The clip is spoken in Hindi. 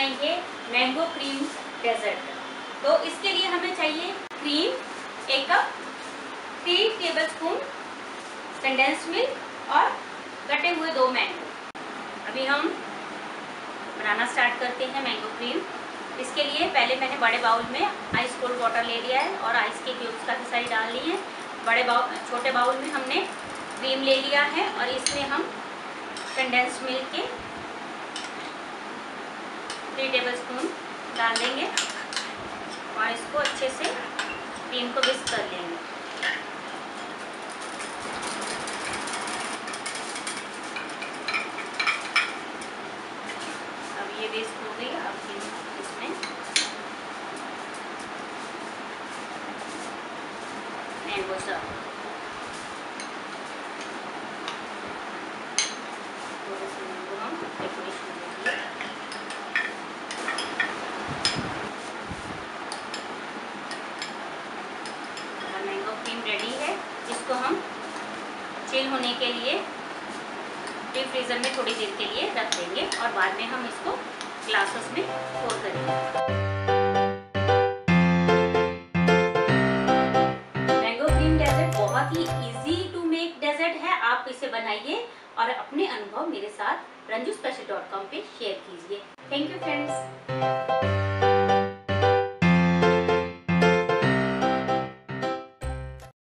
बनाएंगे मैंगो क्रीम डेजर्ट। तो इसके लिए हमें चाहिए क्रीम 1 कप, 3 टेबलस्पून कंडेंस्ड मिल्क और कटे हुए 2 मैंगो। अभी हम बनाना स्टार्ट करते हैं मैंगो क्रीम। इसके लिए पहले मैंने बड़े बाउल में आइस कोल्ड वाटर ले लिया है और आइस के क्यूब्स काफ़ी सारी डाल ली हैं। छोटे बाउल में हमने क्रीम ले लिया है और इसमें हम कंडेंस्ड मिल्क के 3 टेबलस्पून डाल देंगे और इसको अच्छे से क्रीम को विस्क कर लेंगे। अब ये विस्क हो गई। अब इसमें मैंगो सर्व रेडी है। इसको हम चिल होने के लिए डीप फ्रीजर में थोड़ी देर के लिए रख देंगे और बाद में हम इसको ग्लासेस में पोर करेंगे। मैंगो क्रीम डेजर्ट बहुत ही इजी टू मेक डेजर्ट है। आप इसे बनाइए और अपने अनुभव मेरे साथ ranjuspecial.com पे शेयर कीजिए। Thank you friends.